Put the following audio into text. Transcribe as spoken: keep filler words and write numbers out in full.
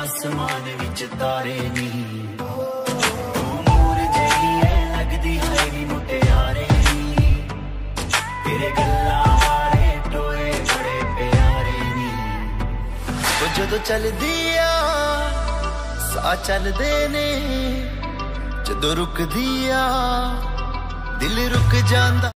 आसमान विच तारे नी। तू नूर जेही है लगदी है नी मुटियारे नी। तेरे गल्ला वाले टोए बड़े प्यारे नी। ओ जदों चलदी आ साह चलदे ने, जदों रुकदी आ दिल रुक जांदा।